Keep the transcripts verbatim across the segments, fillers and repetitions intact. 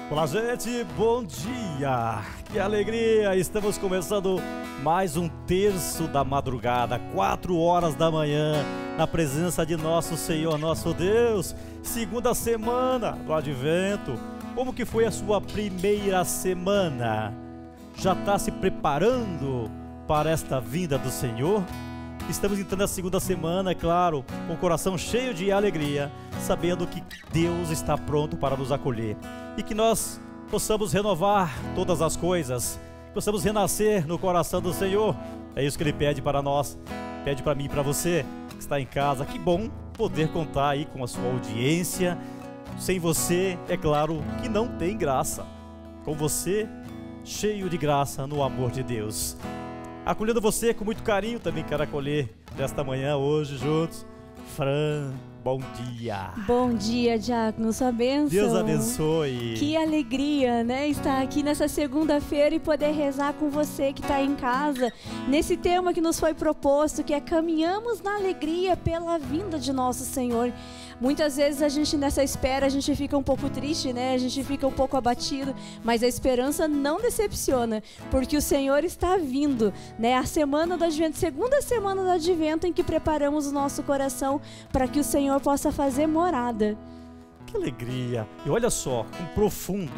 Olá, gente, bom dia, que alegria, estamos começando mais um terço da madrugada, quatro horas da manhã, na presença de nosso Senhor, nosso Deus, segunda semana do Advento. Como que foi a sua primeira semana? Já está se preparando para esta vinda do Senhor? Estamos entrando na segunda semana, é claro, com o coração cheio de alegria, sabendo que Deus está pronto para nos acolher e que nós possamos renovar todas as coisas, possamos renascer no coração do Senhor. É isso que Ele pede para nós, pede para mim e para você que está em casa. Que bom poder contar aí com a sua audiência. Sem você, é claro que não tem graça. Com você, cheio de graça no amor de Deus. Acolhendo você com muito carinho, também quero acolher nesta manhã, hoje, juntos, Fran, bom dia. Bom dia, Diácono, sua bênção. Deus abençoe. Que alegria, né, estar aqui nessa segunda-feira e poder rezar com você que está em casa, nesse tema que nos foi proposto, que é caminhamos na alegria pela vinda de nosso Senhor. Muitas vezes a gente nessa espera, a gente fica um pouco triste, né? A gente fica um pouco abatido, mas a esperança não decepciona, porque o Senhor está vindo, né? A semana do Advento, segunda semana do Advento, em que preparamos o nosso coração para que o Senhor possa fazer morada. Que alegria! E olha só, um profundo.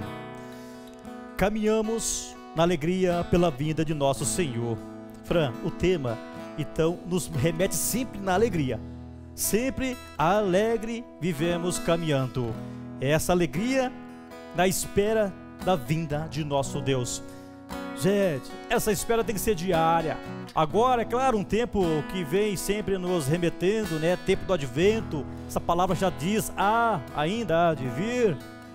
Caminhamos na alegria pela vinda de nosso Senhor. Fran, o tema, então, nos remete sempre na alegria. Sempre alegre vivemos caminhando. É essa alegria na espera da vinda de nosso Deus. Gente, essa espera tem que ser diária. Agora, é claro, um tempo que vem sempre nos remetendo, né? Tempo do Advento. Essa palavra já diz, ah, ainda há de vir.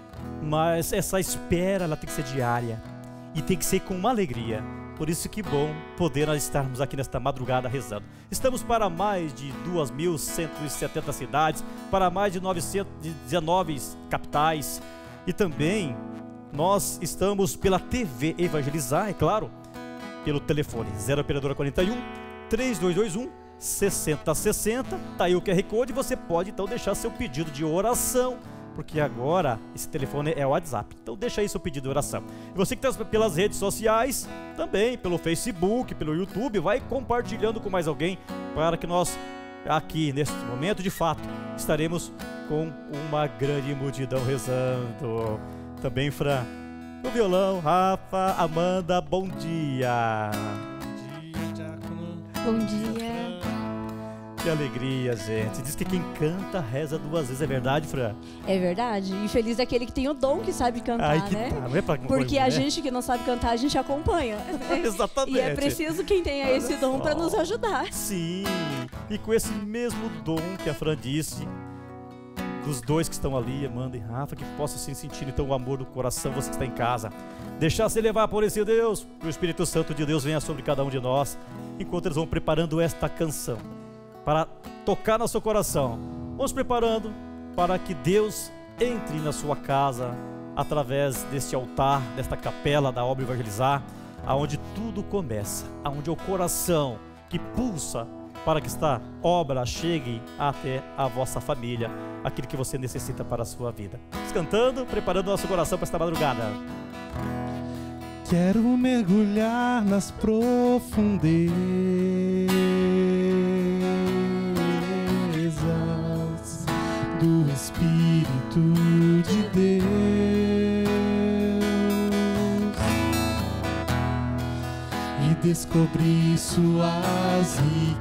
Mas essa espera, ela tem que ser diária. E tem que ser com uma alegria. Por isso que bom poder nós estarmos aqui nesta madrugada rezando. Estamos para mais de duas mil cento e setenta cidades, para mais de novecentas e dezenove capitais. E também nós estamos pela T V Evangelizar, é claro, pelo telefone zero operadora quarenta e um, três dois dois um, seis zero seis zero. Tá aí o Q R Code, você pode então deixar seu pedido de oração, porque agora esse telefone é o WhatsApp. Então deixa aí seu pedido de oração. E você que está pelas redes sociais, também pelo Facebook, pelo YouTube, vai compartilhando com mais alguém, para que nós aqui neste momento, de fato, estaremos com uma grande multidão rezando. Também, Fran, o violão, Rafa, Amanda, bom dia. Bom dia, Diácono. Bom dia. Que alegria, gente. Diz que quem canta reza duas vezes, é verdade, Fran? É verdade. E feliz daquele que tem o dom que sabe cantar, Ai, que né? tá, não é pra Porque né? a gente que não sabe cantar, a gente acompanha, né? Exatamente. E é preciso quem tenha Olha esse dom só. para nos ajudar. Sim, e com esse mesmo dom que a Fran disse, dos dois que estão ali, Amanda e Rafa, que possa se sentir então o amor do coração, você que está em casa, deixar-se levar por esse Deus, que o Espírito Santo de Deus venha sobre cada um de nós, enquanto eles vão preparando esta canção, para tocar no seu coração. Vamos preparando para que Deus entre na sua casa, através deste altar, desta capela da obra Evangelizar, aonde tudo começa, aonde é o coração que pulsa para que esta obra chegue até a vossa família, aquilo que você necessita para a sua vida. Vamos cantando, preparando nosso coração para esta madrugada. Quero mergulhar nas profundezas do Espírito de Deus e descobrir suas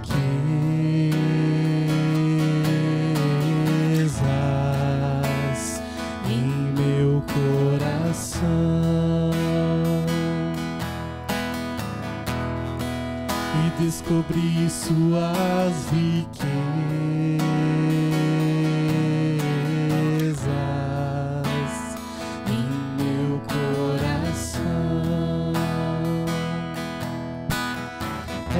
riquezas em meu coração. E descobrir suas riquezas em meu coração. É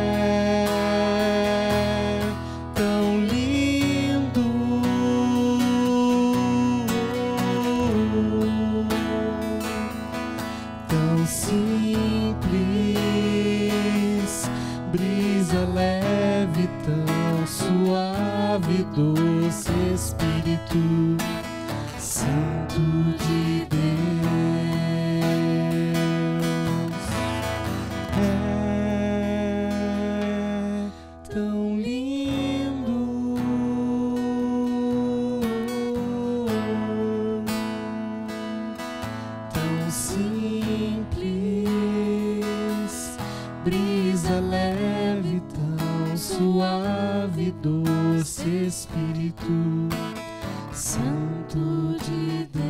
tão lindo tão simples, brisa leve, tão suave. tão simples, brisa leve, tão suave, doce Espírito Santo de Deus.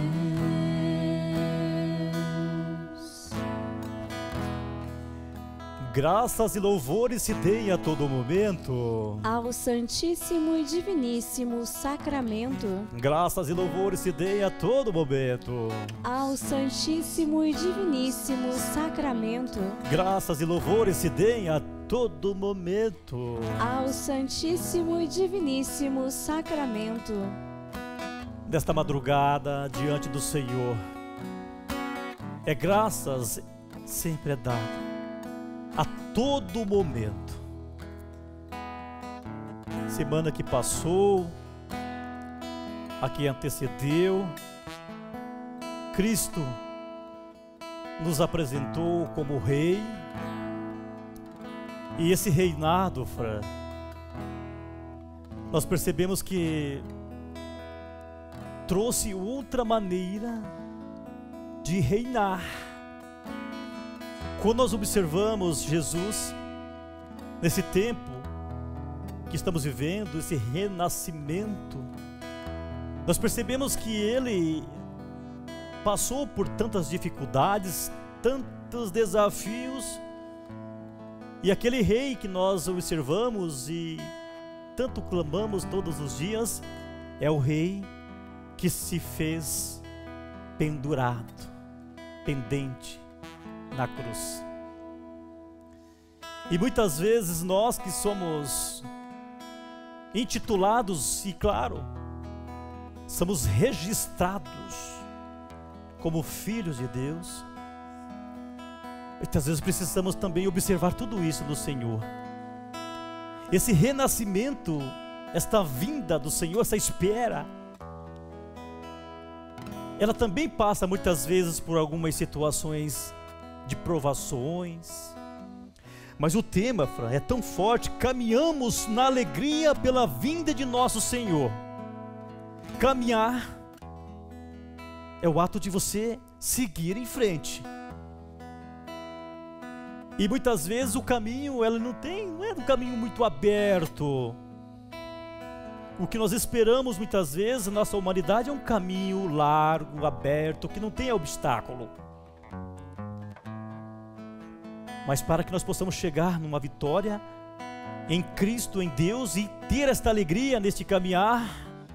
Graças e louvores se deem a todo momento ao Santíssimo e Diviníssimo Sacramento, graças e louvores se deem a todo momento ao Santíssimo e Diviníssimo Sacramento, graças e louvores se deem a todo momento ao Santíssimo e Diviníssimo Sacramento. Nesta madrugada diante do Senhor, é graças sempre é dado a todo momento. Semana que passou, a que antecedeu, Cristo nos apresentou como Rei, e esse reinado, Fran, nós percebemos que trouxe outra maneira de reinar. Quando nós observamos Jesus, nesse tempo que estamos vivendo, esse renascimento, nós percebemos que Ele passou por tantas dificuldades, tantos desafios, e aquele Rei que nós observamos e tanto clamamos todos os dias, é o Rei que se fez pendurado, pendente na cruz. E muitas vezes nós que somos intitulados, e claro, somos registrados como filhos de Deus, muitas vezes precisamos também observar tudo isso do Senhor. Esse renascimento, esta vinda do Senhor, essa espera, ela também passa muitas vezes por algumas situações de provações, mas o tema, Fran, é tão forte: caminhamos na alegria pela vinda de nosso Senhor. Caminhar é o ato de você seguir em frente, e muitas vezes o caminho, ela não tem, não é um caminho muito aberto. O que nós esperamos muitas vezes, nossa humanidade, é um caminho largo, aberto, que não tem obstáculo. Mas para que nós possamos chegar numa vitória em Cristo, em Deus, e ter esta alegria neste caminhar,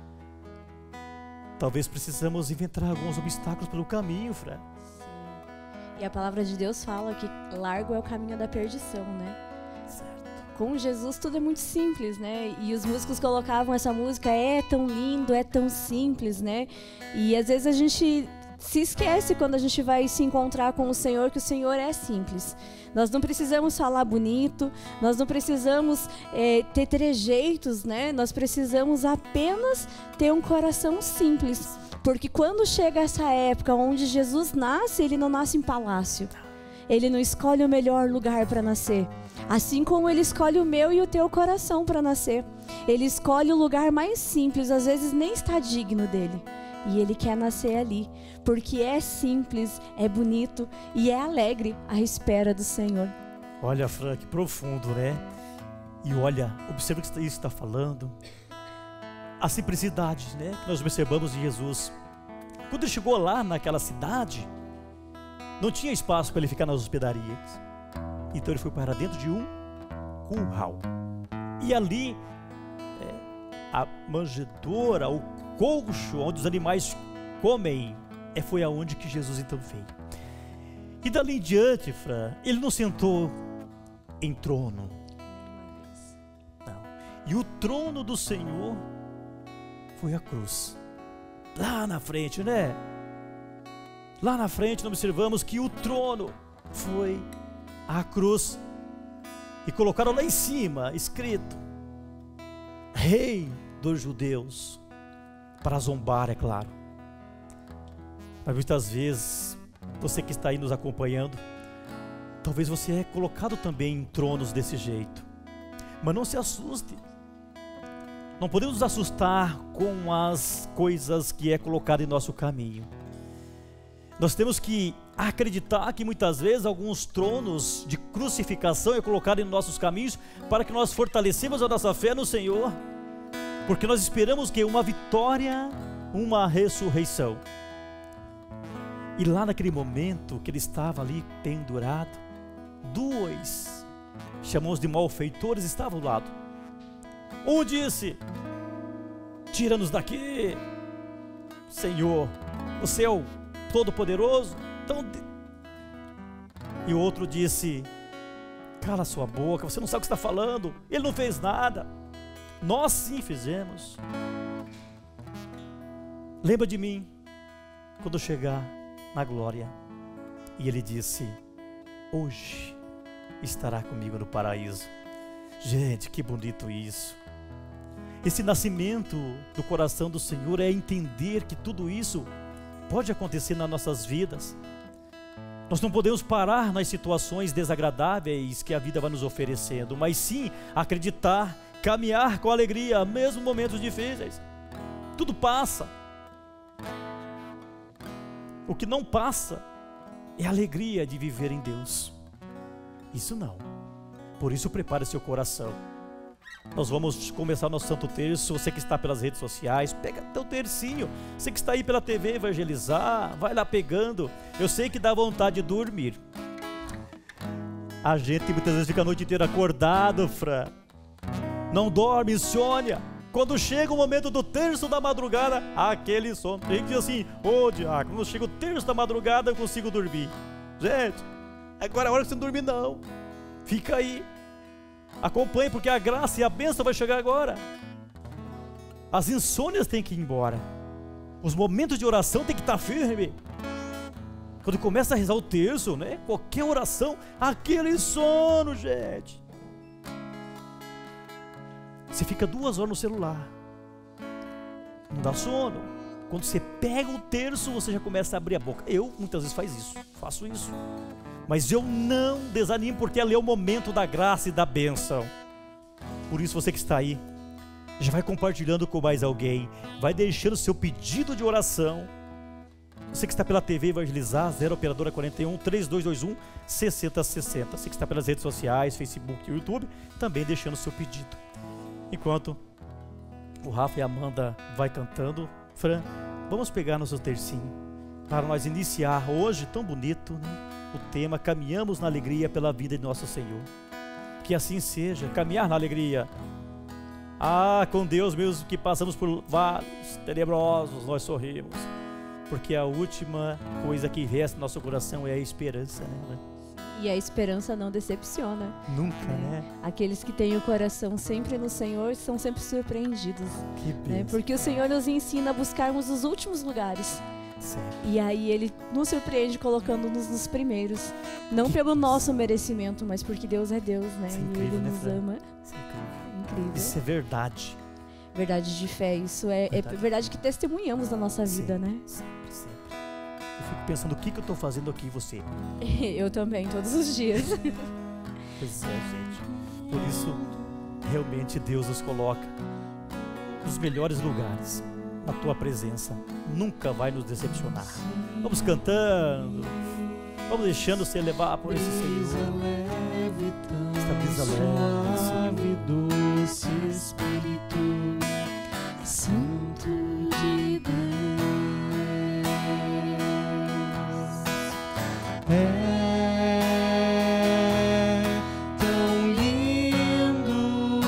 talvez precisamos inventar alguns obstáculos pelo caminho, Fran. Sim. E a palavra de Deus fala que largo é o caminho da perdição, né? Certo. Com Jesus tudo é muito simples, né? E os músicos colocavam essa música, é tão lindo, é tão simples, né? E às vezes a gente se esquece, quando a gente vai se encontrar com o Senhor, que o Senhor é simples. Nós não precisamos falar bonito, nós não precisamos é, ter trejeitos, né? Nós precisamos apenas ter um coração simples. Porque quando chega essa época onde Jesus nasce, Ele não nasce em palácio. Ele não escolhe o melhor lugar para nascer. Assim como Ele escolhe o meu e o teu coração para nascer. Ele escolhe o lugar mais simples, às vezes nem está digno dele. E Ele quer nascer ali, porque é simples, é bonito e é alegre à espera do Senhor. Olha, Fran, que profundo, né? E olha, observa o que isso está falando. A simplicidade, né, que nós observamos de Jesus. Quando ele chegou lá naquela cidade, não tinha espaço para ele ficar nas hospedarias. Então ele foi para dentro de um curral. E ali, é, a manjedoura, o colcho onde os animais comem, é, foi aonde que Jesus então veio. E dali em diante, Fran, ele não sentou em trono. Não. E o trono do Senhor foi a cruz. Lá na frente, né? Lá na frente nós observamos que o trono foi a cruz. E colocaram lá em cima, escrito: Rei dos Judeus. Para zombar, é claro. Mas muitas vezes, você que está aí nos acompanhando, talvez você é colocado também em tronos desse jeito. Mas não se assuste. Não podemos nos assustar com as coisas que é colocado em nosso caminho. Nós temos que acreditar que muitas vezes alguns tronos de crucificação é colocado em nossos caminhos para que nós fortalecemos a nossa fé no Senhor, porque nós esperamos que uma vitória, uma ressurreição. E lá naquele momento que ele estava ali pendurado, dois, chamamos de malfeitores, estavam ao lado. Um disse: tira-nos daqui, Senhor, o Senhor Todo-Poderoso. Então... E o outro disse: cala sua boca, você não sabe o que está falando, ele não fez nada. Nós sim fizemos. Lembra de mim quando chegar na glória. E ele disse: hoje estará comigo no paraíso. Gente, que bonito isso. Esse nascimento do coração do Senhor é entender que tudo isso pode acontecer nas nossas vidas. Nós não podemos parar nas situações desagradáveis que a vida vai nos oferecendo, mas sim acreditar, caminhar com alegria, mesmo em momentos difíceis. Tudo passa. O que não passa é a alegria de viver em Deus. Isso não. Por isso prepare seu coração. Nós vamos começar nosso Santo Terço. Você que está pelas redes sociais, pega teu tercinho. Você que está aí pela T V evangelizar, vai lá pegando. Eu sei que dá vontade de dormir. A gente muitas vezes fica a noite inteira acordado, Fran. Não dorme, insônia. Quando chega o momento do terço da madrugada, aquele sono. Tem gente diz assim: ô oh, diácono, quando chega o terço da madrugada eu consigo dormir. Gente, agora é a hora que você não dormir não. Fica aí. Acompanhe, porque a graça e a bênção vai chegar agora. As insônias têm que ir embora. Os momentos de oração têm que estar firme. Quando começa a rezar o terço, né? Qualquer oração, aquele sono, gente. Você fica duas horas no celular, não dá sono. Quando você pega o terço, você já começa a abrir a boca. Eu muitas vezes faço isso, faço isso. Mas eu não desanimo, porque ali é o momento da graça e da bênção. Por isso, você que está aí, já vai compartilhando com mais alguém, vai deixando seu pedido de oração. Você que está pela T V Evangelizar, zero operadora quarenta e um, três dois dois um, seis zero seis zero. Você que está pelas redes sociais, Facebook e YouTube, também deixando seu pedido. Enquanto o Rafa e a Amanda vai cantando, Fran, vamos pegar nosso tercinho para nós iniciar hoje, tão bonito, né? O tema: caminhamos na alegria pela vida de nosso Senhor. Que assim seja, caminhar na alegria. Ah, com Deus mesmo que passamos por vales tenebrosos, nós sorrimos, porque a última coisa que resta no nosso coração é a esperança, né? E a esperança não decepciona. Nunca, é. né? Aqueles que têm o coração sempre no Senhor são sempre surpreendidos. Que bênção. Né? Porque o Senhor nos ensina a buscarmos os últimos lugares. Certo. E aí Ele nos surpreende colocando-nos nos primeiros. Não pelo nosso merecimento, mas porque Deus é Deus, né? Isso é e incrível, Ele né, nos Fran? ama. Isso é incrível. Incrível. Isso é verdade. Verdade de fé. Isso é verdade, é verdade que testemunhamos na nossa vida, sempre, né? Sempre, sempre. Eu fico pensando, o que, que eu estou fazendo aqui em você? Eu também, todos os dias. Pois é, gente. Por isso, realmente Deus nos coloca nos melhores lugares. Na tua presença nunca vai nos decepcionar. Vamos cantando, vamos deixando ser levar por esse Senhor. Esta brisa leve, suave, doce Espírito Santo de Deus. É tão lindo,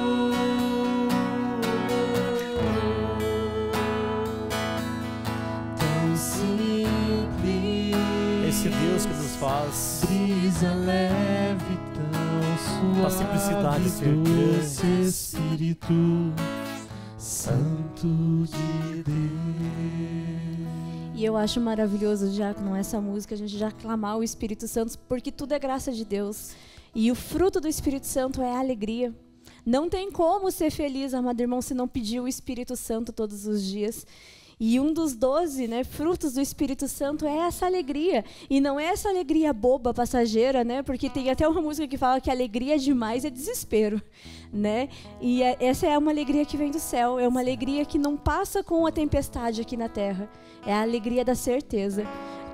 tão simples. Esse Deus que nos faz brisa leve, tão a simplicidade ser suave, doce grande. Espírito Santo de Deus. E eu acho maravilhoso já com essa música a gente já clamar o Espírito Santo, porque tudo é graça de Deus. E o fruto do Espírito Santo é a alegria. Não tem como ser feliz, amado irmão, se não pedir o Espírito Santo todos os dias. E um dos doze, né, frutos do Espírito Santo é essa alegria. E não é essa alegria boba, passageira, né? Porque tem até uma música que fala que alegria demais é desespero, né? E é, essa é uma alegria que vem do céu. É uma alegria que não passa com a tempestade aqui na terra. É a alegria da certeza.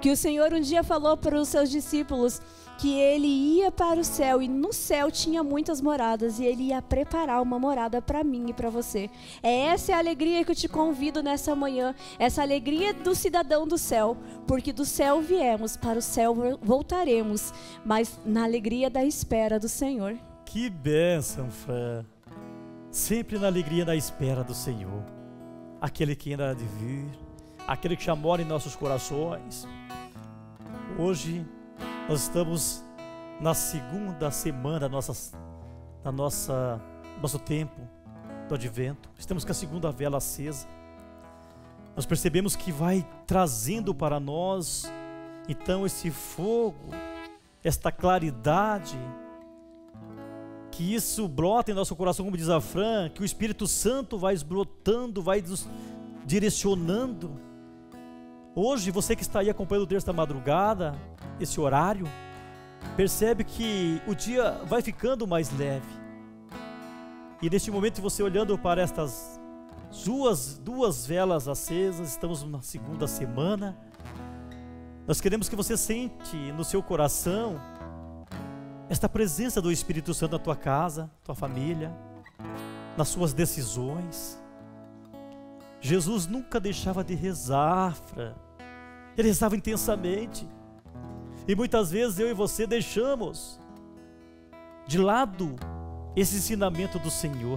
Que o Senhor um dia falou para os seus discípulos que ele ia para o céu e no céu tinha muitas moradas e ele ia preparar uma morada para mim e para você. É essa a alegria que eu te convido nessa manhã, essa alegria do cidadão do céu, porque do céu viemos, para o céu voltaremos, mas na alegria da espera do Senhor. Que bênção, Fran. Sempre na alegria da espera do Senhor. Aquele que ainda há de vir, aquele que já mora em nossos corações. Hoje nós estamos na segunda semana da nossa, da nossa, nosso tempo do Advento. Estamos com a segunda vela acesa. Nós percebemos que vai trazendo para nós, então, esse fogo, esta claridade, que isso brota em nosso coração, como diz a Fran, que o Espírito Santo vai brotando, vai nos direcionando. Hoje, você que está aí acompanhando o texto da madrugada, esse horário, percebe que o dia vai ficando mais leve. E neste momento, você olhando para estas duas, duas velas acesas, estamos na segunda semana. Nós queremos que você sente no seu coração esta presença do Espírito Santo na tua casa, tua família, nas suas decisões. Jesus nunca deixava de rezar, Fran. Ele rezava intensamente. E muitas vezes eu e você deixamos de lado esse ensinamento do Senhor.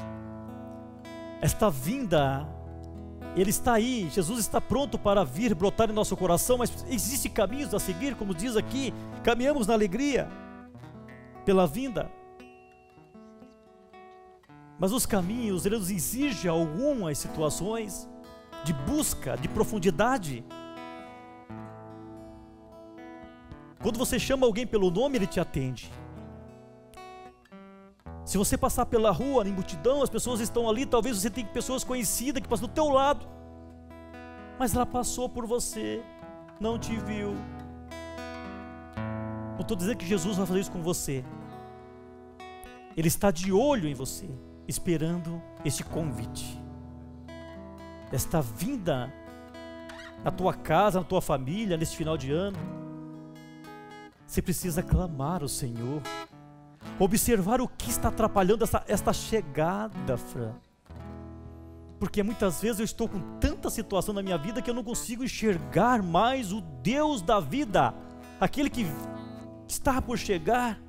Esta vinda, Ele está aí, Jesus está pronto para vir, brotar em nosso coração, mas existem caminhos a seguir, como diz aqui, caminhamos na alegria pela vinda. Mas os caminhos, eles exigem algumas situações de busca, de profundidade. Quando você chama alguém pelo nome, ele te atende. Se você passar pela rua, em multidão, as pessoas estão ali, talvez você tenha pessoas conhecidas que passam do teu lado, mas ela passou por você, não te viu. Não estou dizendo que Jesus vai fazer isso com você. Ele está de olho em você, esperando este convite, esta vinda na tua casa, na tua família, neste final de ano. Você precisa clamar ao Senhor, observar o que está atrapalhando essa, esta chegada, Fran. Porque muitas vezes eu estou com tanta situação na minha vida que eu não consigo enxergar mais o Deus da vida, aquele que está por chegar.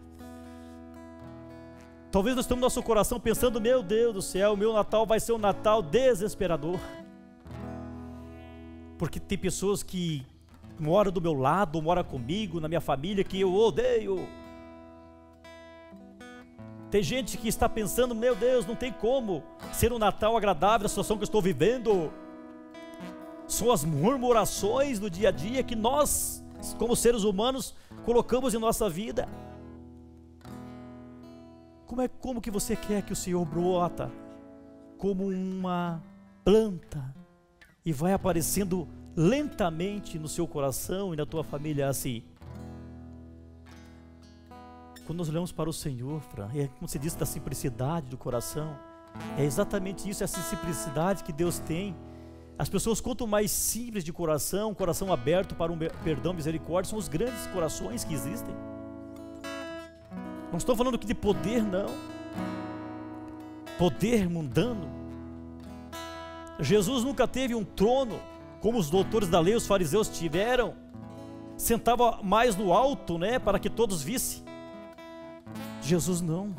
Talvez nós estamos no nosso coração pensando: meu Deus do céu, meu Natal vai ser um Natal desesperador. Porque tem pessoas que moram do meu lado, ou moram comigo, na minha família, que eu odeio. Tem gente que está pensando: meu Deus, não tem como ser um Natal agradável na situação que eu estou vivendo. São as murmurações do dia a dia que nós, como seres humanos, colocamos em nossa vida. Como é como que você quer que o Senhor brota como uma planta e vai aparecendo lentamente no seu coração e na tua família assim? Quando nós olhamos para o Senhor, Fran, é como você disse, da simplicidade do coração. É exatamente isso, essa simplicidade que Deus tem. As pessoas, quanto mais simples de coração, coração aberto para um perdão, misericórdia, são os grandes corações que existem. Não estou falando aqui de poder, não. Poder mundano. Jesus nunca teve um trono como os doutores da lei, os fariseus tiveram. Sentava mais no alto, né, para que todos vissem. Jesus não.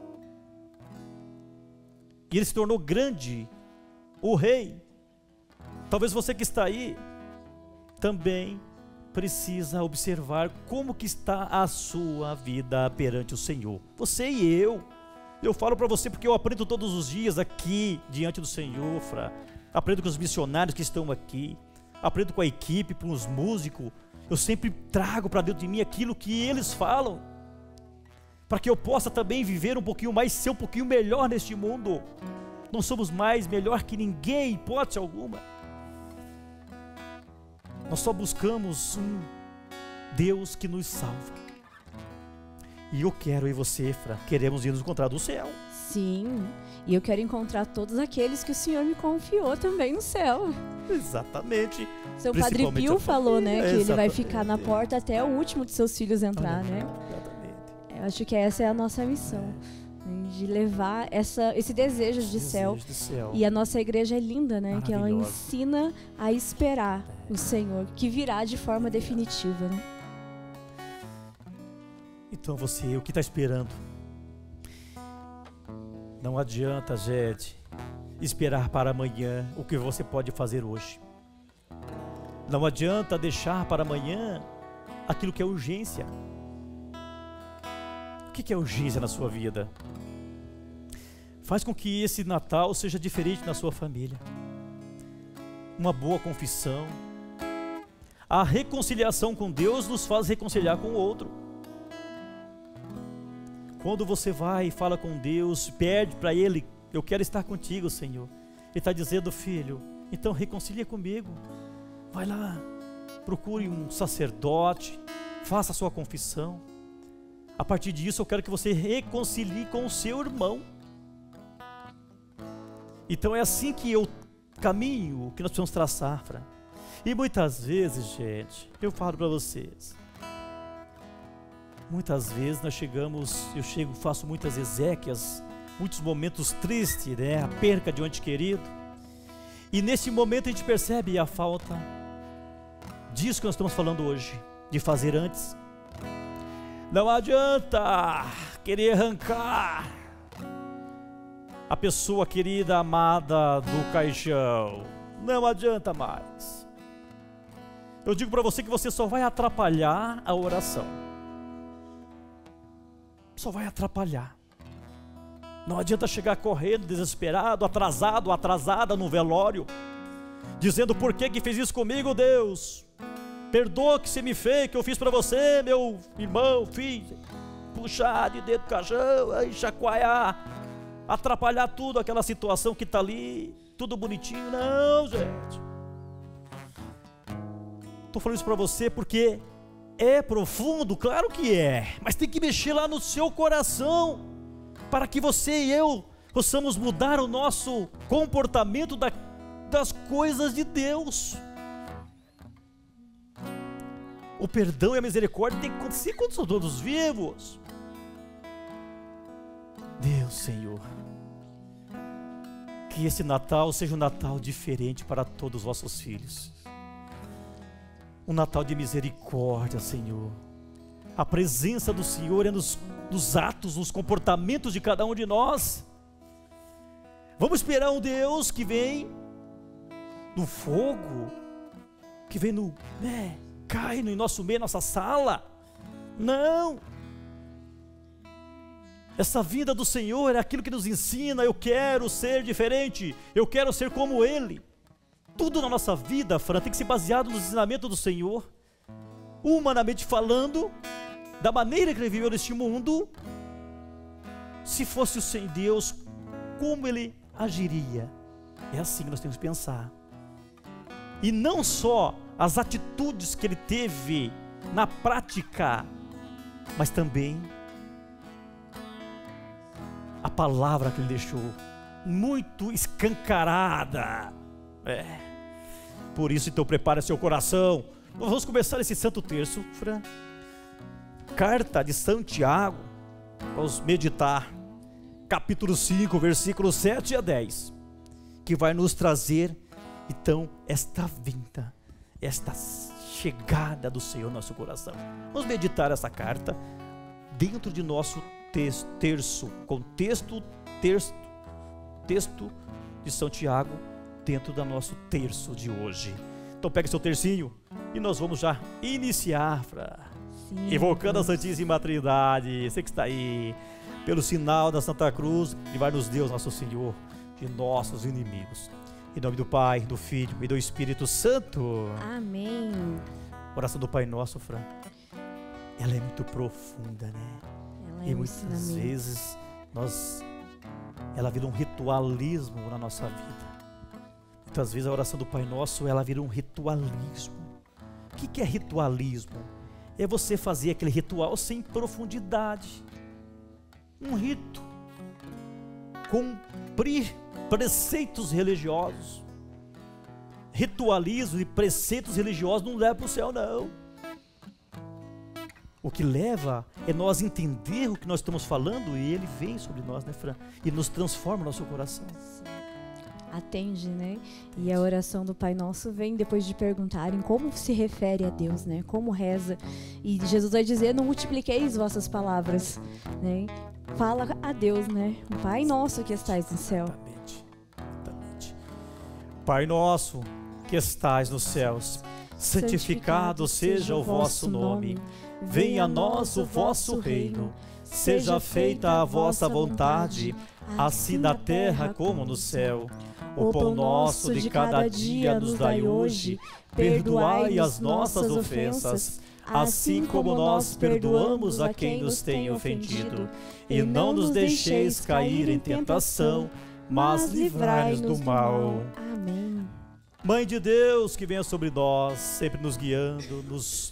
E ele se tornou grande, o rei. Talvez você que está aí também precisa observar como que está a sua vida perante o Senhor. Você e eu. Eu falo para você porque eu aprendo todos os dias aqui diante do Senhor, Fra. Aprendo com os missionários que estão aqui. Aprendo com a equipe, com os músicos. Eu sempre trago para dentro de mim aquilo que eles falam, para que eu possa também viver um pouquinho mais, ser um pouquinho melhor neste mundo. Não somos mais melhor que ninguém, hipótese alguma. Nós só buscamos um Deus que nos salva. E eu quero, e você, Fran, queremos ir nos encontrar do céu. Sim, e eu quero encontrar todos aqueles que o Senhor me confiou também no céu. Exatamente. Seu Padre Pio a... falou, né, que é, ele vai ficar na porta até o último de seus filhos entrar, né? Exatamente. Eu acho que essa é a nossa missão, né, de levar essa, esse desejo de, Desejo céu. de céu. E a nossa igreja é linda, né? Que ela Maravilhosa. ensina a esperar o Senhor, que virá de forma definitiva, né? Então você, o que está esperando? Não adianta, gente, esperar para amanhã o que você pode fazer hoje. Não adianta deixar para amanhã aquilo que é urgência. O que é urgência na sua vida? Faz com que esse Natal seja diferente na sua família. Uma boa confissão. A reconciliação com Deus nos faz reconciliar com o outro. Quando você vai e fala com Deus, pede para Ele, eu quero estar contigo, Senhor. Ele está dizendo, filho, então reconcilia comigo. Vai lá, procure um sacerdote, faça a sua confissão. A partir disso eu quero que você reconcilie com o seu irmão. Então é assim que eu caminho, que nós precisamos traçar, Fran. E muitas vezes, gente, eu falo para vocês, muitas vezes nós chegamos, eu chego, faço muitas exéquias, muitos momentos tristes, né? A perca de um ente querido. E nesse momento a gente percebe a falta disso que nós estamos falando hoje, de fazer antes. Não adianta querer arrancar a pessoa querida, amada do caixão. Não adianta mais. Eu digo para você que você só vai atrapalhar a oração. Só vai atrapalhar. Não adianta chegar correndo, desesperado, atrasado, atrasada no velório, dizendo, por que que fez isso comigo, Deus? Perdoa o que você me fez, que eu fiz para você, meu irmão, fiz. Puxar de dentro do caixão, aí chacoalhar, atrapalhar tudo, aquela situação que está ali, tudo bonitinho. Não, gente. Estou falando isso para você porque é profundo, claro que é, mas tem que mexer lá no seu coração, para que você e eu possamos mudar o nosso comportamento da, das coisas de Deus. O perdão e a misericórdia tem que acontecer quando são todos vivos. Deus, Senhor, que esse Natal seja um Natal diferente para todos os vossos filhos. Um Natal de misericórdia, Senhor. A presença do Senhor é nos, nos atos, nos comportamentos de cada um de nós. Vamos esperar um Deus que vem no fogo, que vem no, né, cai no nosso meio, nossa sala. Não. Essa vinda do Senhor é aquilo que nos ensina, eu quero ser diferente, eu quero ser como Ele. Tudo na nossa vida, Fran, tem que ser baseado nos ensinamentos do Senhor. Humanamente falando, da maneira que Ele viveu neste mundo, se fosse o Senhor Deus, como Ele agiria? É assim que nós temos que pensar. E não só as atitudes que Ele teve na prática, mas também a palavra que Ele deixou, muito escancarada. É. Por isso, então, prepare seu coração. Nós vamos começar esse santo terço, Fran. Carta de Santiago. Vamos meditar. Capítulo cinco, versículos sete a dez. Que vai nos trazer, então, esta vinda, esta chegada do Senhor no nosso coração. Vamos meditar essa carta dentro de nosso texto, terço, contexto, texto, texto de Santiago, dentro do nosso terço de hoje. Então pegue seu tercinho e nós vamos já iniciar, Fra, Sim, invocando a Santíssima Trindade, você que está aí, pelo sinal da Santa Cruz, livrai-nos Deus nosso Senhor de nossos inimigos. Em nome do Pai, do Filho e do Espírito Santo. Amém. Oração do Pai Nosso, Fran, ela é muito profunda, né? Ela é E um muitas ensinamento. vezes nós, ela vira um ritualismo na nossa vida. Muitas vezes a oração do Pai Nosso, ela vira um ritualismo. O que que é ritualismo? é você fazer aquele ritual sem profundidade. Um rito. Cumprir preceitos religiosos. Ritualismo e preceitos religiosos não levam para o céu, não. O que leva é nós entender o que nós estamos falando e ele vem sobre nós, né, Fran? E nos transforma o nosso coração. Atende, né? E a oração do Pai Nosso vem depois de perguntarem como se refere a Deus, né? Como reza. E Jesus vai dizer, não multipliqueis vossas palavras, né? Fala a Deus, né? Pai Nosso que estais no céu. Exatamente. Exatamente. Pai Nosso que estais nos céus, santificado seja o vosso nome. Venha a nós o vosso reino. Seja feita a vossa vontade, assim na terra como no céu. O pão nosso de cada dia nos dai hoje. Perdoai as nossas ofensas, assim como nós perdoamos a quem nos tem ofendido. E não nos deixeis cair em tentação, mas livrai-nos do mal. Amém. Mãe de Deus, que venha sobre nós, sempre nos guiando, nos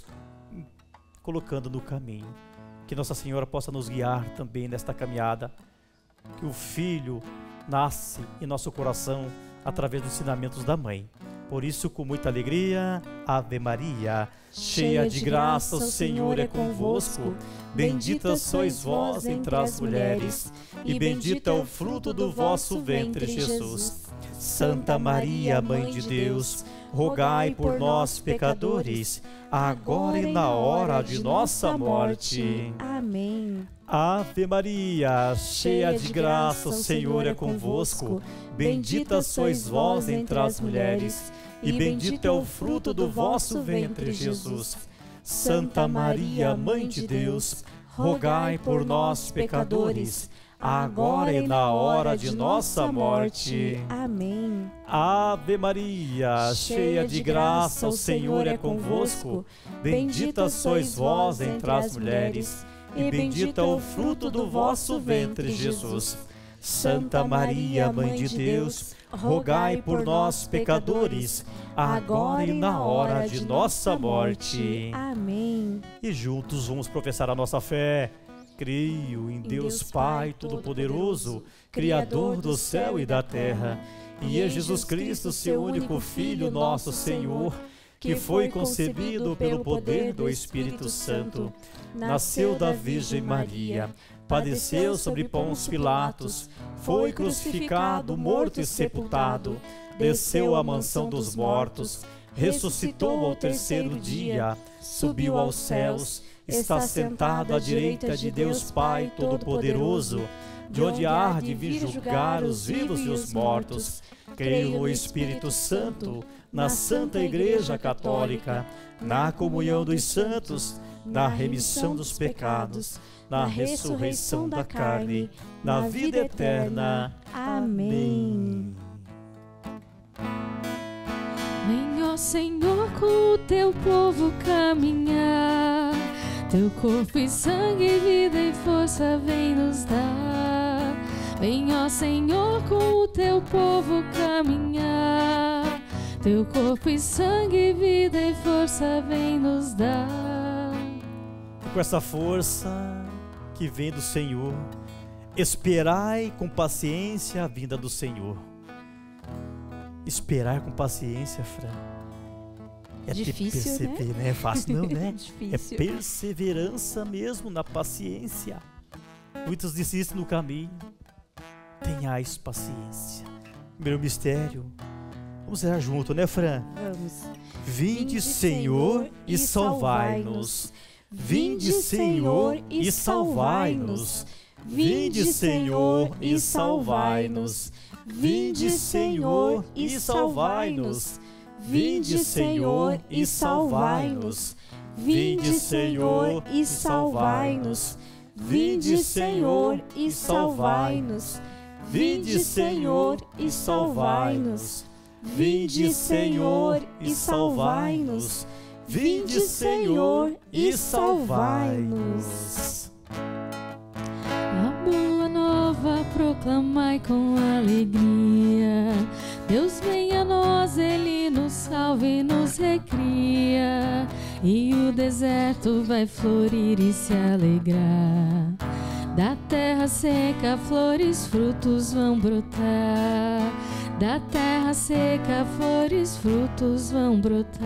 colocando no caminho. Que Nossa Senhora possa nos guiar também nesta caminhada. Que o Filho nasce em nosso coração através dos ensinamentos da Mãe. Por isso, com muita alegria, Ave Maria, cheia de graça, o Senhor é convosco. Bendita sois vós entre as mulheres, e bendito é o fruto do vosso ventre, Jesus. Santa Maria, Mãe de Deus, rogai por nós, pecadores, agora e na hora de nossa morte. Amém. Ave Maria, cheia de graça, o Senhor é convosco. Bendita sois vós entre as mulheres, e bendito é o fruto do vosso ventre, Jesus. Santa Maria, Mãe de Deus, rogai por nós, pecadores, agora e na hora de nossa morte. Amém. Ave Maria, cheia de graça, o Senhor é convosco. Bendita sois vós entre as mulheres, e bendito é o fruto do vosso ventre, Jesus. Santa Maria, Mãe de Deus, rogai por nós, pecadores, agora e na hora de nossa morte. Amém. E juntos vamos professar a nossa fé. Creio em Deus Pai Todo-Poderoso, Criador do céu e da terra, e em Jesus Cristo, seu único Filho, nosso Senhor, que foi concebido pelo poder do Espírito Santo, nasceu da Virgem Maria, padeceu sobre Pôncio Pilatos, foi crucificado, morto e sepultado, desceu à mansão dos mortos, ressuscitou ao terceiro dia, subiu aos céus, está sentado à direita de Deus Pai Todo-Poderoso, de onde há de vir julgar os vivos e os mortos. Creio no Espírito Santo, na Santa Igreja Católica, na comunhão dos santos, na remissão dos pecados, na ressurreição da carne, na vida eterna. Amém. Vem, ó Senhor, com o teu povo caminhar. Teu corpo e sangue, vida e força vem nos dar. Vem, ó Senhor, com o teu povo caminhar. Teu corpo e sangue, vida e força vem nos dar. E com essa força que vem do Senhor, esperai com paciência a vinda do Senhor. Esperar com paciência, Fran, é difícil, ter perceber, né? Não é fácil não, né? Difícil. É perseverança mesmo na paciência. Muitos desistem no caminho. Tenhais paciência. Primeiro mistério. Vamos orar junto, né, Fran? Vamos. Vinde, Senhor, e salvai-nos. Vinde, Senhor, e salvai-nos. Vinde, Senhor, e salvai-nos. Vinde, Senhor, e salvai-nos. Vinde, Senhor, e salvai-nos. Vinde, Senhor, e salvai-nos. Vinde, Senhor, e salvai-nos. Vinde, Senhor, e salvai-nos. Vinde, Senhor, e salvai-nos. Vinde, Senhor, e salvai-nos. A boa nova proclamai com alegria. Deus vem a nós, Ele nos salva e nos recria. e o deserto vai florir e se alegrar. Da terra seca, flores, frutos vão brotar. Da terra seca, flores, frutos vão brotar.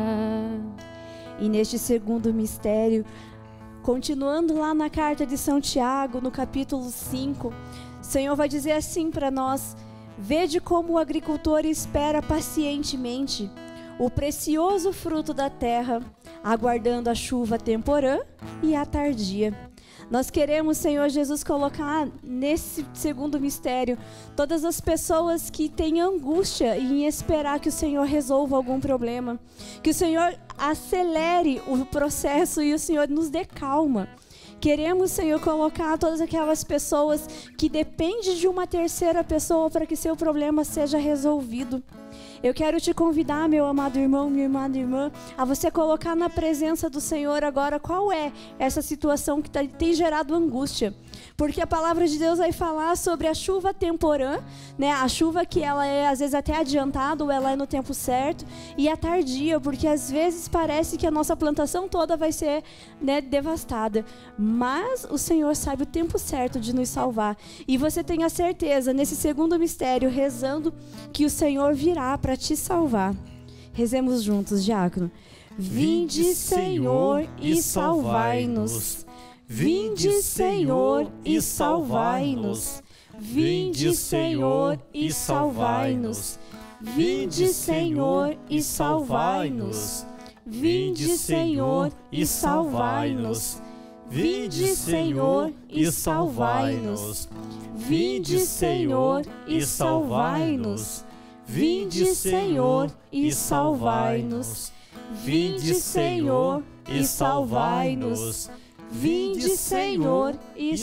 E neste segundo mistério, continuando lá na carta de São Tiago, no capítulo cinco, o Senhor vai dizer assim para nós: vede como o agricultor espera pacientemente o precioso fruto da terra, aguardando a chuva temporã e a tardia. Nós queremos, Senhor Jesus, colocar nesse segundo mistério todas as pessoas que têm angústia em esperar que o Senhor resolva algum problema, que o Senhor acelere o processo e o Senhor nos dê calma. Queremos, Senhor, colocar todas aquelas pessoas que dependem de uma terceira pessoa para que seu problema seja resolvido. Eu quero te convidar, meu amado irmão, minha amada irmã, a você colocar na presença do Senhor agora qual é essa situação que tá, tem gerado angústia. Porque a palavra de Deus vai falar sobre a chuva temporã, né? A chuva que ela é às vezes até adiantada ou ela é no tempo certo, e a tardia, porque às vezes parece que a nossa plantação toda vai ser, né, devastada. Mas o Senhor sabe o tempo certo de nos salvar. E você tem a certeza, nesse segundo mistério, rezando, que o Senhor virá para te salvar. Rezemos juntos, diácono. Vinde, Senhor, e salvai-nos. Vinde, Senhor, e salvai-nos. Vinde, Senhor, e salvai-nos. Vinde, Senhor, e salvai-nos. Vinde, Senhor, e salvai-nos. Vinde, Senhor, e salvai-nos. Vinde, Senhor, e salvai-nos. Vinde, Senhor, e salvai-nos. Vinde, Senhor, e salvai-nos. Vinde, Senhor, e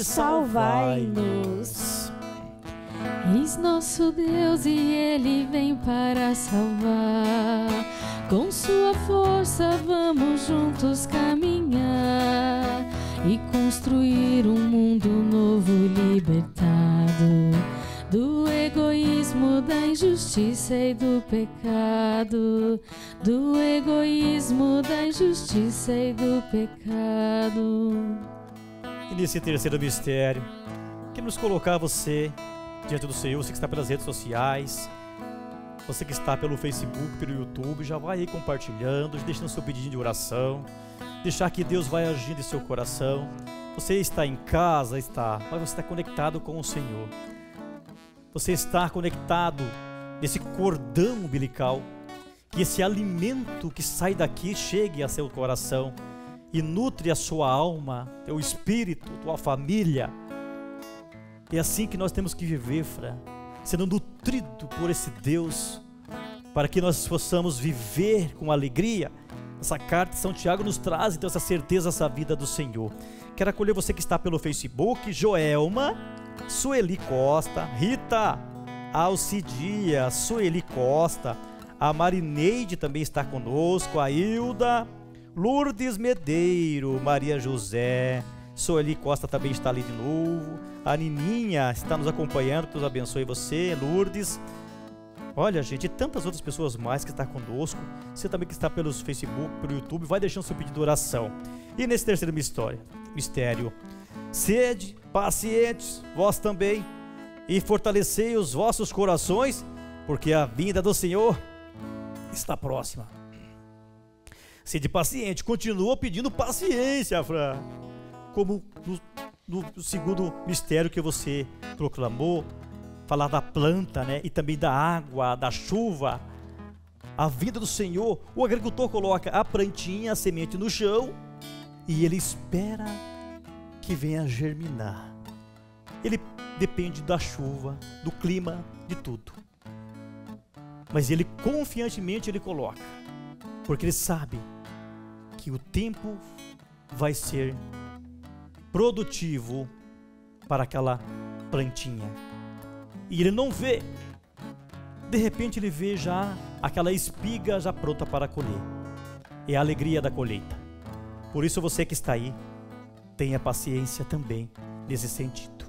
salvai-nos. Eis nosso Deus e Ele vem para salvar. Com sua força vamos juntos caminhar e construir um mundo novo libertado do egoísmo, da injustiça e do pecado. Do egoísmo, da injustiça e do pecado. E nesse terceiro mistério, queremos colocar você diante do Senhor, você que está pelas redes sociais, você que está pelo Facebook, pelo YouTube, já vai aí compartilhando, deixando seu pedido de oração, deixar que Deus vai agindo em seu coração. Você está em casa, está, mas você está conectado com o Senhor. Você está conectado nesse cordão umbilical, que esse alimento que sai daqui chegue a seu coração e nutre a sua alma, teu espírito, tua família. É assim que nós temos que viver, Fran, sendo nutrido por esse Deus, para que nós possamos viver com alegria. Essa carta de São Tiago nos traz então essa certeza, essa vida do Senhor. Quero acolher você que está pelo Facebook, Joelma, Sueli Costa, Rita Alcidia, Sueli Costa, a Marineide também está conosco, a Hilda, Lourdes Medeiro, Maria José, Sueli Costa também está ali de novo, a Nininha está nos acompanhando, Deus abençoe você, Lourdes. Olha, gente, e tantas outras pessoas mais que estão conosco. Você também que está pelos Facebook, pelo YouTube, vai deixando seu pedido de oração. E nesse terceiro mistério, mistério, sede pacientes, vós também, e fortalecei os vossos corações, porque a vinda do Senhor está próxima. Sede paciente, continua pedindo paciência, Fran, como no, no segundo mistério que você proclamou, falar da planta, né? E também da água, da chuva, a vinda do Senhor. O agricultor coloca a plantinha, a semente no chão, e ele espera que venha germinar. Ele depende da chuva, do clima, de tudo. Mas ele confiantemente ele coloca, porque ele sabe que o tempo vai ser produtivo para aquela plantinha. E ele não vê, de repente ele vê já aquela espiga já pronta para colher. É a alegria da colheita. Por isso você que está aí, tenha paciência também nesse sentido.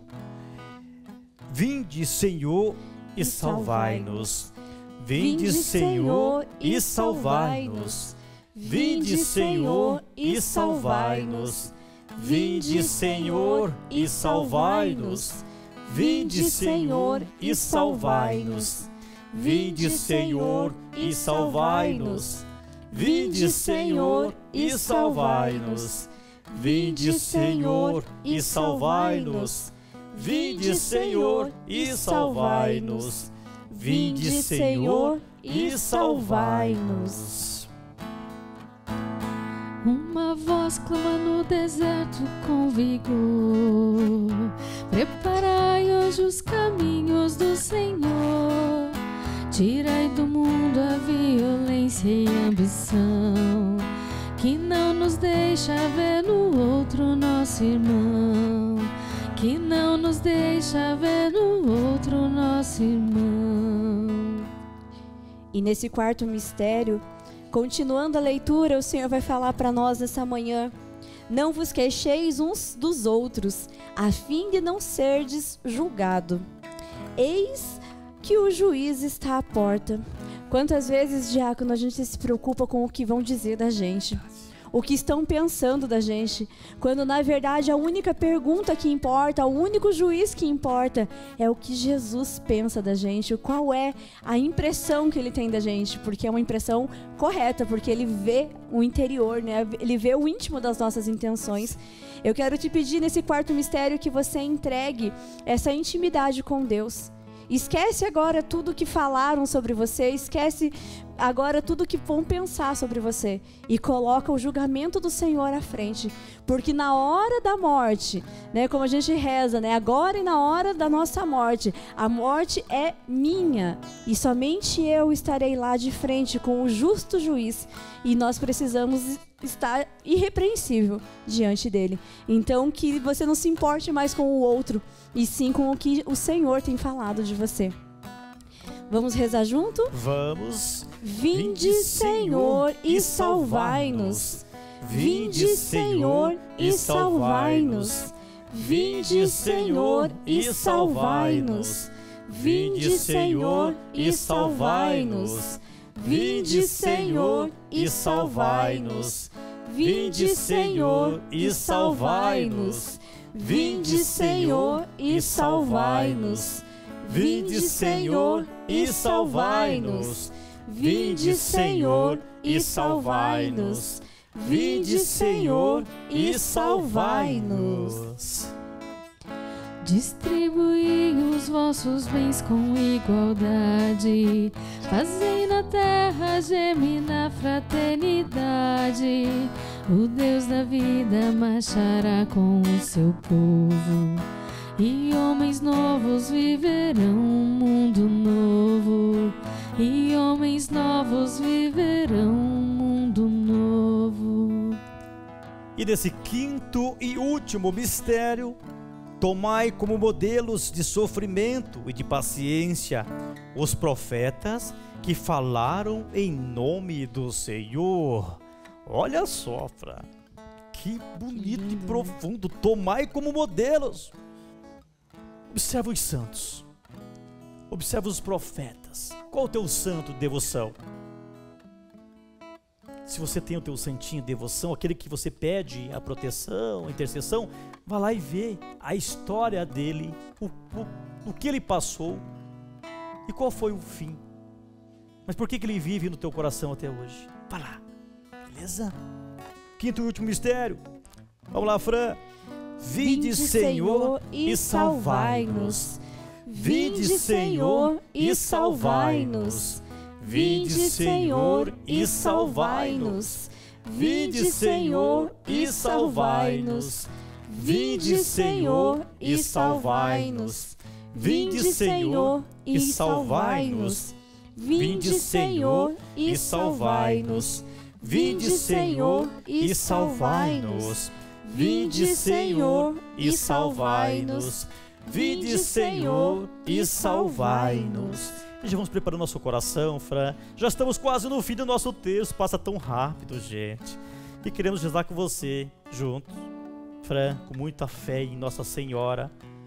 Vinde, Senhor, e salvai-nos. Vinde, Senhor, e salvai-nos. Vinde, Senhor, e salvai-nos. Vinde, Senhor, e salvai-nos. Vinde, Senhor, e salvai-nos. Vinde, Senhor, e salvai-nos. Vinde, Senhor, e salvai-nos. Vinde, Senhor, e salvai-nos. Vinde, Senhor, e salvai-nos. Vinde, Senhor, e salvai-nos. Uma voz clama no deserto com vigor: preparai hoje os caminhos do Senhor. Tirai do mundo a violência e a ambição, que não nos deixa ver no outro nosso irmão, que não nos deixa ver no outro nosso irmão. E nesse quarto mistério, continuando a leitura, o Senhor vai falar para nós nessa manhã: não vos queixeis uns dos outros, a fim de não serdes julgado. Eis que o juiz está à porta. Quantas vezes, diácono, a gente se preocupa com o que vão dizer da gente, o que estão pensando da gente, quando na verdade a única pergunta que importa, o único juiz que importa é o que Jesus pensa da gente, qual é a impressão que ele tem da gente, porque é uma impressão correta, porque ele vê o interior, né? Ele vê o íntimo das nossas intenções. Eu quero te pedir nesse quarto mistério que você entregue essa intimidade com Deus. Esquece agora tudo que falaram sobre você, esquece agora tudo que vão pensar sobre você e coloca o julgamento do Senhor à frente, porque na hora da morte, né, como a gente reza, né, agora e na hora da nossa morte, a morte é minha e somente eu estarei lá de frente com o justo juiz e nós precisamos estar irrepreensível diante dele. Então que você não se importe mais com o outro e sim com o que o Senhor tem falado de você. Vamos rezar junto? Vamos. Vinde, Senhor, e salvai-nos. Vinde, Senhor, e salvai-nos. Vinde, Senhor, e salvai-nos. Vinde, Senhor, e salvai-nos. Vinde, Senhor, e salvai-nos. Vinde, Senhor, e salvai-nos. Vinde, Senhor, e salvai-nos. Vinde, Senhor, e salvai-nos. Vinde, Senhor, e salvai-nos. Vinde, Senhor, e salvai-nos. Distribuí os vossos bens com igualdade, fazei na terra germinar fraternidade. O Deus da vida marchará com o seu povo, e homens novos viverão um mundo novo. E homens novos viverão um mundo novo. E nesse quinto e último mistério, tomai como modelos de sofrimento e de paciência os profetas que falaram em nome do Senhor. Olha só, Fra, que bonito que e profundo. Tomai como modelos. Observa os santos. Observa os profetas. Qual o teu santo de devoção? Se você tem o teu santinho de devoção, aquele que você pede a proteção, a intercessão, vá lá e vê a história dele, o, o, o que ele passou e qual foi o fim. Mas por que, que ele vive no teu coração até hoje? Vá lá, beleza? Quinto e último mistério. Vamos lá, Fran. Vinde, Senhor, e salvai-nos. Vinde, Senhor, e salvai-nos. Vinde, Senhor, e salvai-nos. Vinde, Senhor, e salvai-nos. Vinde, Senhor, e salvai-nos. Vinde, Senhor, e salvai-nos. Vinde, Senhor, e salvai-nos. Vinde, Senhor, e salvai-nos. Vinde, Senhor, e salvai-nos. Vinde, Senhor, e salvai-nos. E já vamos preparando nosso coração, Fran. Já estamos quase no fim do nosso texto. Passa tão rápido, gente. E queremos rezar com você, juntos, Fran, com muita fé em Nossa Senhora,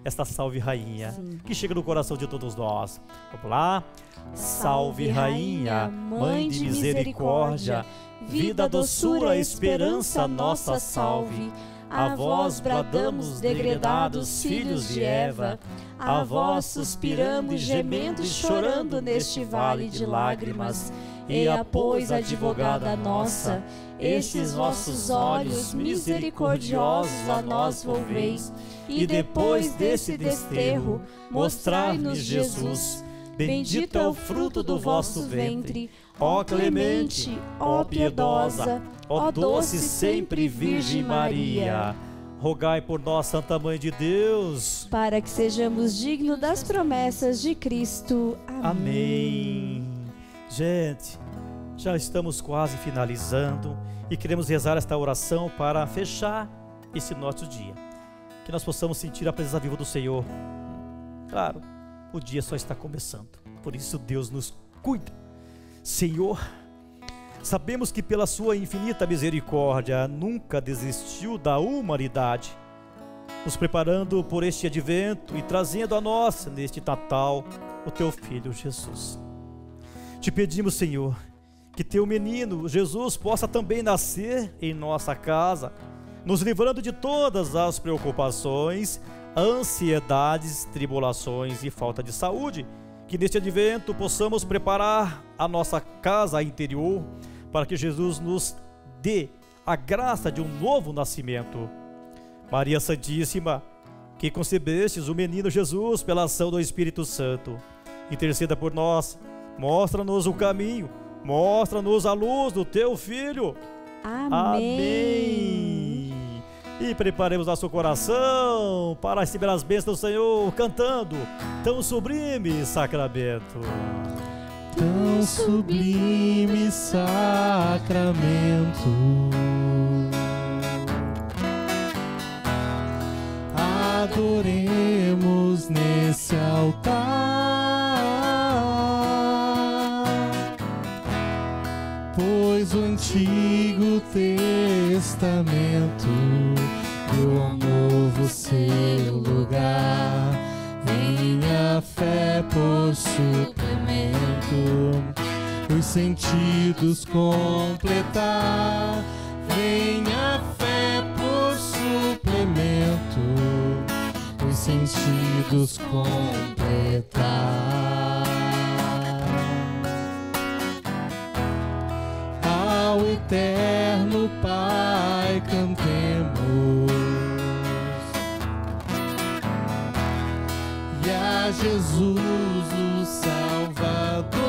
esta salve rainha, Sim. que chega no coração de todos nós. Vamos lá? Salve rainha, mãe de misericórdia, vida, doçura, esperança, nossa salve. A vós bradamos, degredados filhos de Eva, a vós suspiramos, gemendo e chorando neste vale de lágrimas. E a pois, advogada nossa, estes vossos olhos misericordiosos a nós volveis, e depois desse desterro, mostrai-nos Jesus. Bendito é o fruto do vosso ventre, ó clemente, ó piedosa, ó doce sempre Virgem Maria. Rogai por nós, Santa Mãe de Deus, para que sejamos dignos das promessas de Cristo. Amém. Amém. Gente, já estamos quase finalizando e queremos rezar esta oração para fechar esse nosso dia. Que nós possamos sentir a presença viva do Senhor. Claro, o dia só está começando, por isso Deus nos cuida. Senhor, sabemos que pela sua infinita misericórdia nunca desistiu da humanidade, nos preparando por este advento e trazendo a nós, neste Natal, o teu Filho Jesus. Te pedimos, Senhor, que teu menino Jesus possa também nascer em nossa casa, nos livrando de todas as preocupações, ansiedades, tribulações e falta de saúde. Que neste advento possamos preparar a nossa casa interior para que Jesus nos dê a graça de um novo nascimento. Maria Santíssima, que concebestes o menino Jesus pela ação do Espírito Santo, interceda por nós, mostra-nos o caminho, mostra-nos a luz do teu Filho. Amém. Amém. E preparemos nosso coração para receber as bênçãos do Senhor, cantando tão sublime sacramento. Tão sublime sacramento, adoremos nesse altar, pois o Antigo Testamento deu ao novo seu lugar. Venha a fé por suplemento, os sentidos completar. Venha a fé por suplemento, os sentidos completar. Ao eterno Pai cantemos, e a Jesus o Salvador,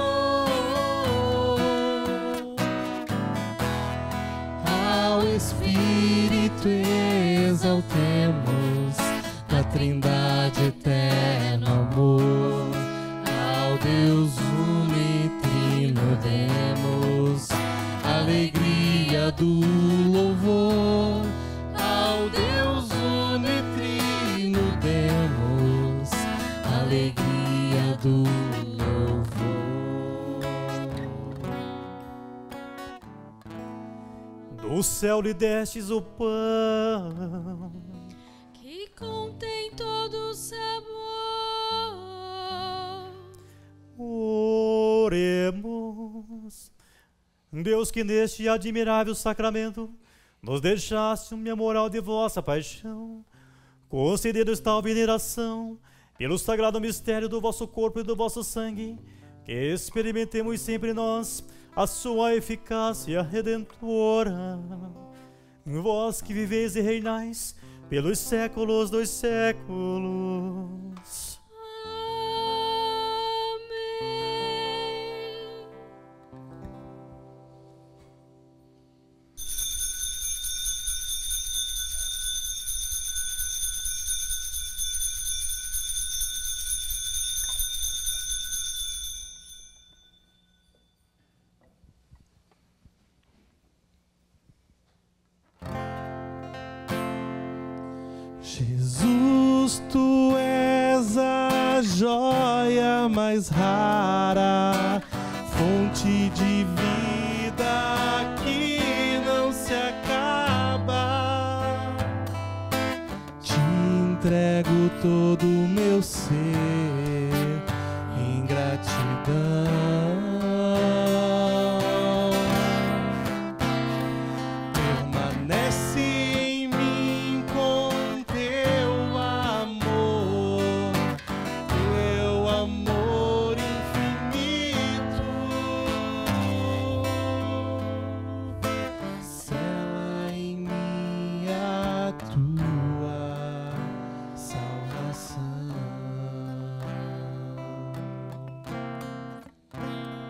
ao Espírito exaltemos, da Trindade eterno amor, ao Deus unitrino demos alegria do louvor, ao Deus unitrino demos alegria do louvor. Do céu lhe destes o pão, que contém todo sabor. Oremos. Deus, que neste admirável sacramento nos deixaste um memorial de vossa paixão, concedendo tal veneração pelo sagrado mistério do vosso corpo e do vosso sangue, que experimentemos sempre nós a sua eficácia redentora. Vós que viveis e reinais pelos séculos dos séculos. Jesus, tu és a joia mais rara, fonte de vida que não se acaba. Te entrego todo o meu ser em gratidão.